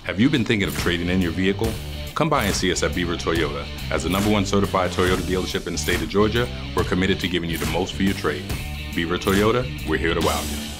Have you been thinking of trading in your vehicle? Come by and see us at Beaver Toyota. As the #1 certified Toyota dealership in the state of Georgia, we're committed to giving you the most for your trade. Beaver Toyota, we're here to wow you.